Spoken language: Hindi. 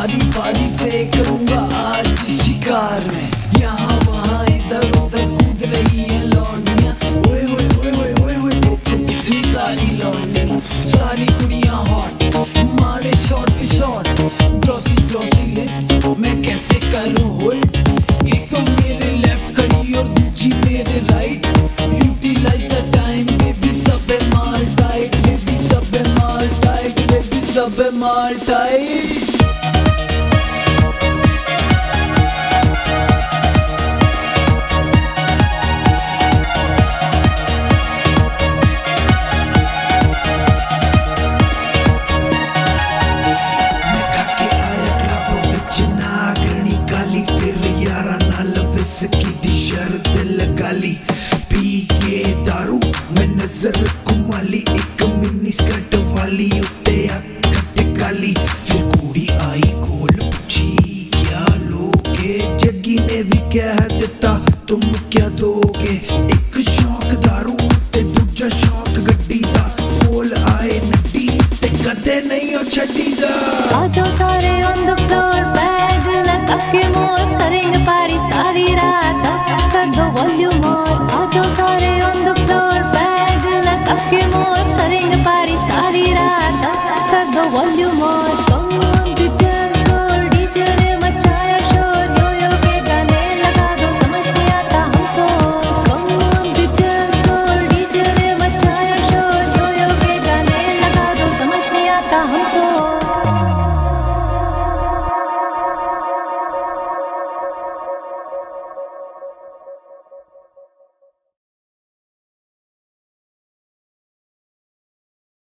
बारी बारी से करूंगा आज शिकार में। यहाँ वहाँ इधर उधर कूद रही है लौंडियाँ, ओए ओए ओए ओए ओए ओए कितनी सारी लौंडियाँ, सारी कुड़ियाँ हॉट, मारे शॉट पे शॉट, ग्लॉसी ग्लॉसी लिप्स मैं कैसे करूँ होल्ड। एक तो मेरे लेफ्ट खड़ी और दूसरी मेरे right, utilise the time baby, सब है माल टाइट बेबी, सब है माल टाइट बेबी, सब है माल टाइट। की दी शर्त लगा ली, पी के दारू में नजर